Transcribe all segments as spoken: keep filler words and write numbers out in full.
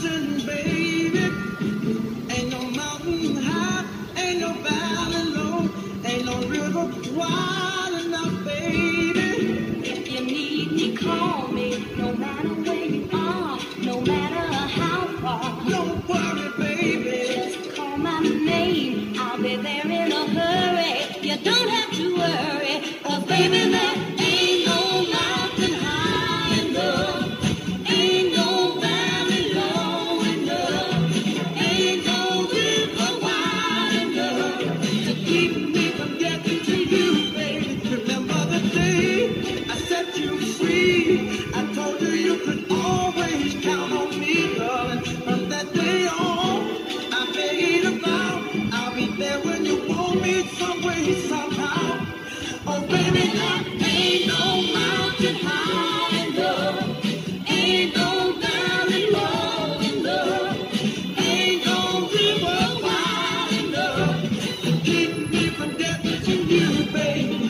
Listen, baby, ain't no mountain high, ain't no valley low, ain't no river wide enough, baby. If you need me, call me, no matter where you are, no matter how far. Don't worry, baby. Just call my name, I'll be there in a hurry. You don't have to worry, 'cause baby, there ain't no mountain high enough, ain't no valley low enough, ain't no river wide enough To keep me from getting to you, baby. Remember the day I set you free. I told you you could always count on me, darling. From that day on, I made a vow. I'll be there when you want me, some way, somehow. Oh, baby, there ain't no mountain high enough, ain't no valley low enough, ain't no river wide enough to keep me from getting to you, baby.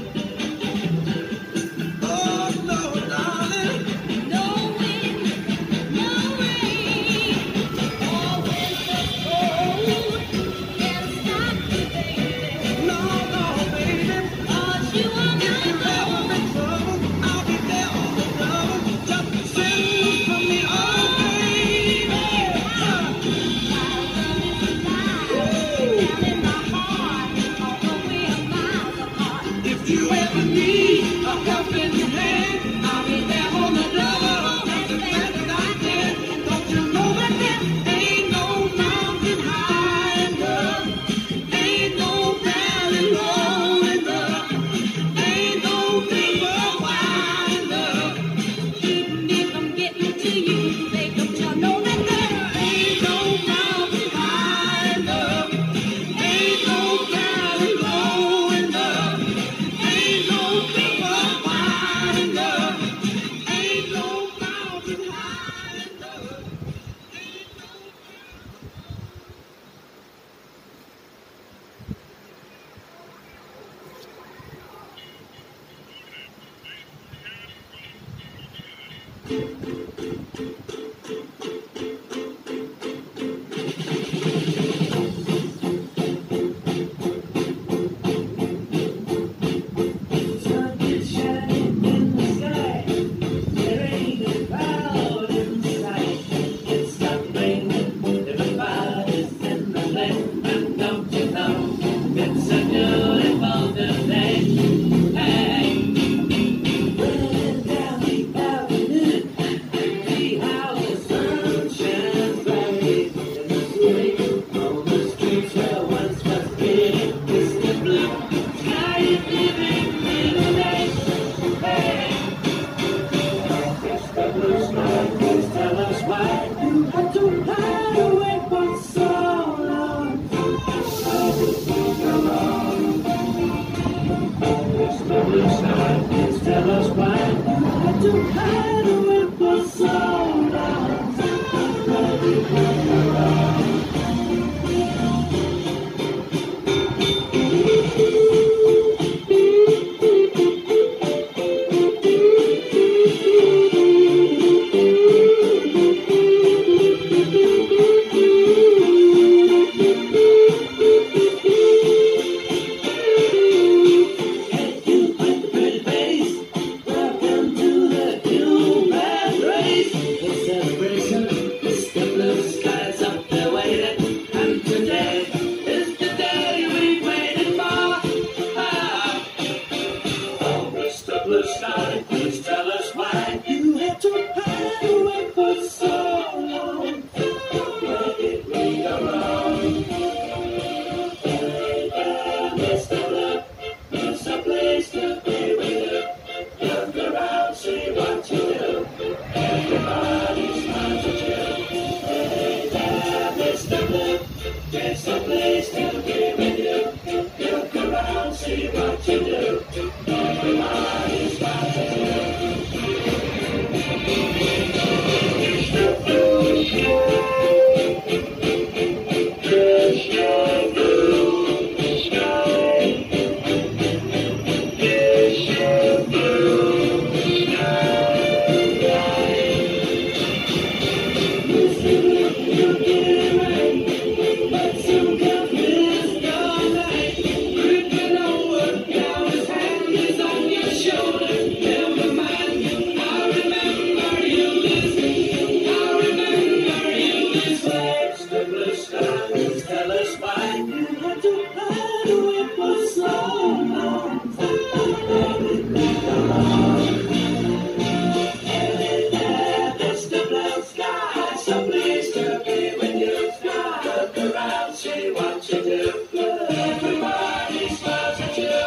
Oh, no, darling. No wind, no rain, or winter cold can stop you, baby. No, no, baby. 'Cause you are If you my ever love. in trouble, I'll be there on the double. Just send for me, oh, baby. My love is alive, down in my heart, although we are miles apart. If you ever need a helping hand, I'll be there on the double. As fast as I can. Don't you know that there ain't no mountain high enough, ain't no valley low enough, ain't no river wide enough. Keep me from getting to you, babe. Don't you know that there Ain't no mountain high enough, ain't no valley low enough, ain't no river wide enough, ain't no mountain high enough, ain't no. Sun is shining in the sky. There ain't a cloud in sight. It's stopped raining. Everybody's in the lane. And don't you know it's a beautiful day? Hey, running down the avenue, see how the sun shines bright in the spring on the streets where once was big. Mister Blue sky is living in the night. Hey. Mister Blue Sky, please tell us why you had to hide away for so long. Why did we go wrong? Mister Blue Sky, please tell us why you had to hide away for so long. Why did we go wrong? Hey, you with the pretty face, welcome to the human race. The celebration, Mister Blue Sky's up there waiting, and today is the day we've waited for. Ah. Oh, Mister Blue Sky, please tell us why you had to hide away for so long. Where did we go wrong? Hey, Mister Blue, there's a place to be with you. Look around, see what you do. Everybody smiles at you. Hey there, Mister Blue, there's a place to be with you. Look around, see what you do. Everybody smiles at you. Mister Blue, these waves, the blue skies tell us why you had to hide away for so long. And there is the blue sky, so please tell me when you fly. Look around, see what you do. Everybody smiles at you.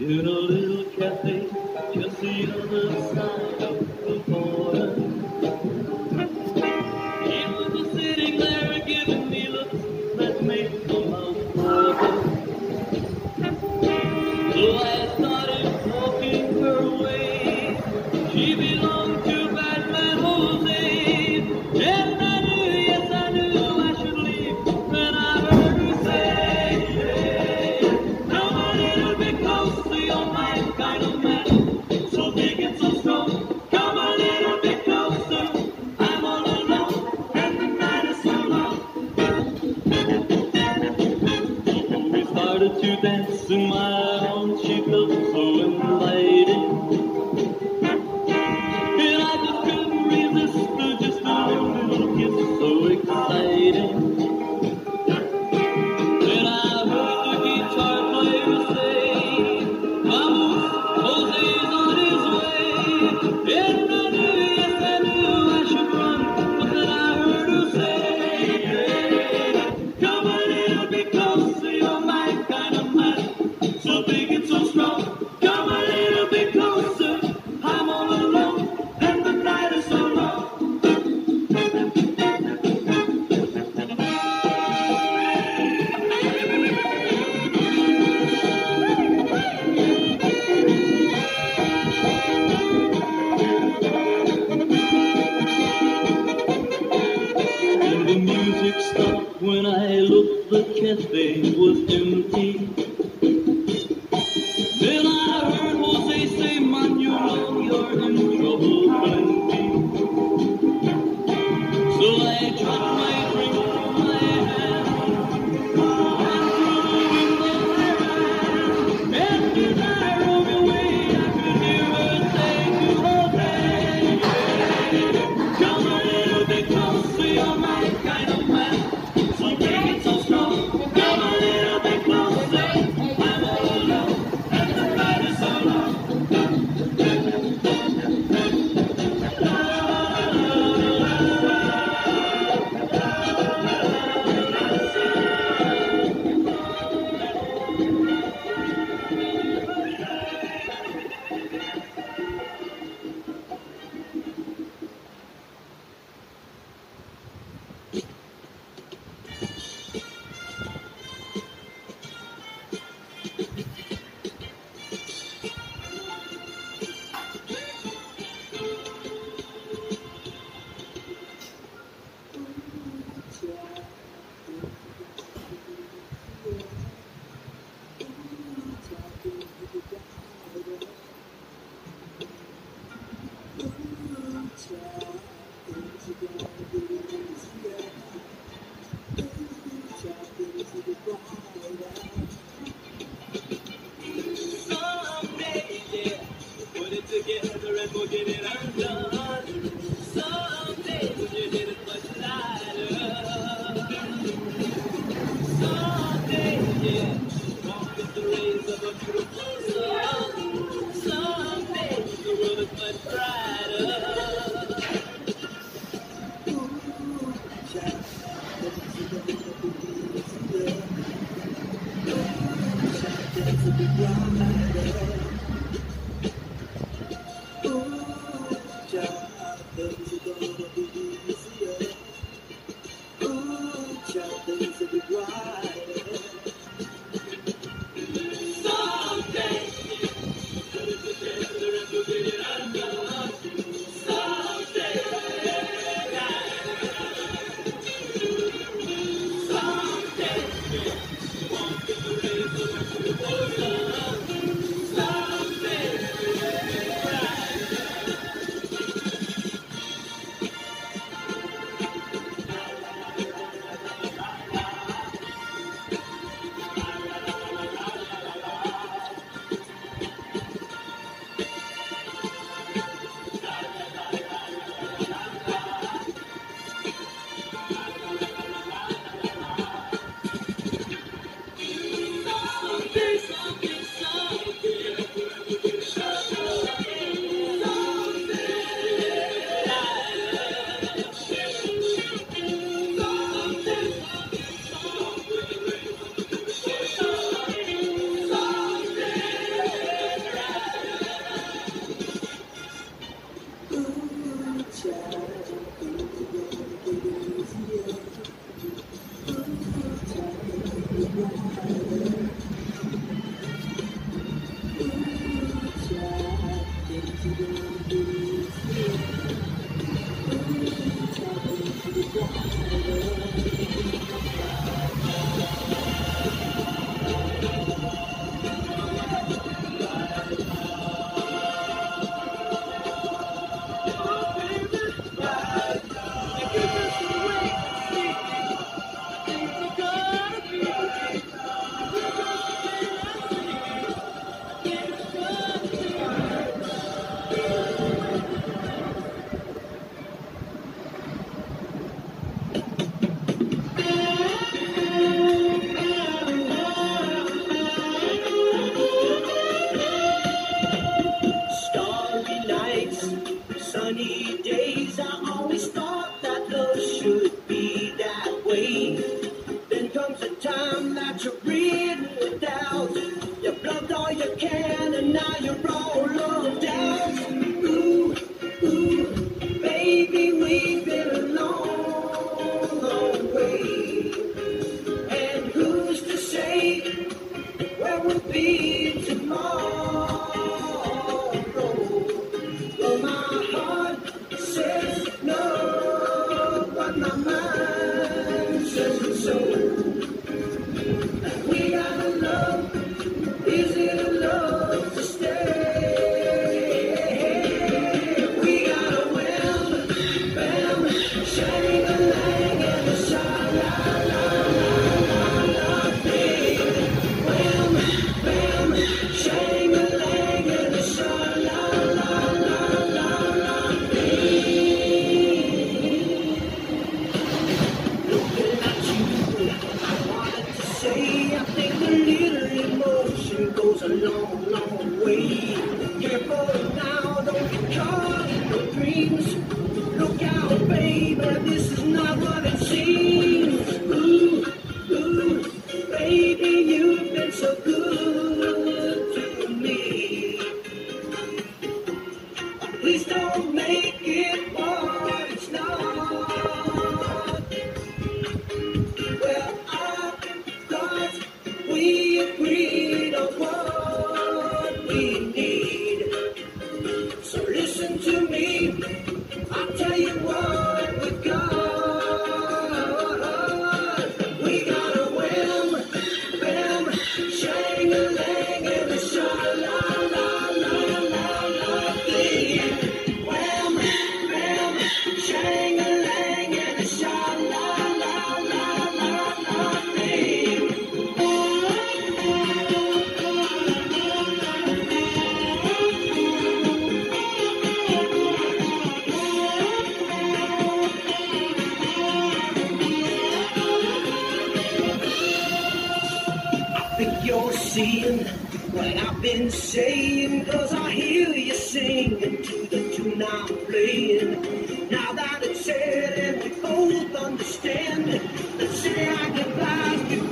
in a little cafe just the other side of the border. He was just sitting there giving me looks that made my mouth water. So I started walking her way. She belonged to Batman Jose. And I knew, yes I knew I should leave when I heard her say, come a little bit closer, you're my kind of man. So big and so strong, come a little bit closer. I'm all alone and the night is so long. We started to dance in my arms, she felt so inviting. And I just couldn't resist her, just a little kiss, so exciting. Then I heard the guitar player say, vamos, Jose's on his way. And I knew, yes I knew I should run, but then I heard her say, come a little bit closer, you're my kind of man. So big and so strong, come a little bit closer. I'm all alone and the night is so long. And the music stopped when I looked, the cafe was empty. Then I heard Jose say, man, you know you're in trouble plenty. So I dropped my drink from my hand and threw the window around. And as I rode away, I could hear her say to Jose, come a little bit closer, you're my kind of man. So big and so strong, come a little bit closer. I'm all alone and the night is so long. Someday, yeah, put it together and we'll get it undone. Someday, we'll get it much lighter. Someday, yeah, walk with the rays of a beautiful sun. Someday, the world is much brighter. Someday, you're all loved out. Ooh, ooh, baby, we've been a long, long way. And who's to say where we'll be tomorrow? Oh, my heart says no, but my mind says so. We gotta love, is it a love to stay? We gotta wham, bam, shang-a-lang and a sha-la-la-la-la-la-la-la-la. Wham, bam, shang-a-lang and a sha-la-la-la-la-la-la-la. Looking at you, I wanted to say I think a little emotion goes a long, long way. Careful now, don't get caught in your dreams. Look out, baby, this is not what it seems. Ooh, ooh, baby, you've been so good to me. Please don't make it what it's not. Well, I thought we agreed on what we need. So listen to me, I'll tell you what we got. We got a wham, bam, shang-a-lang and a sha-la-la-la-la-la thing. Wham, bam, shang-a-lang and a sha-la-la-la-la-la thing. I think you're seeing what I've been saying, 'cause I hear you singing to the tune I'm playing. Now that it's said and we both understand, let's say our goodbyes before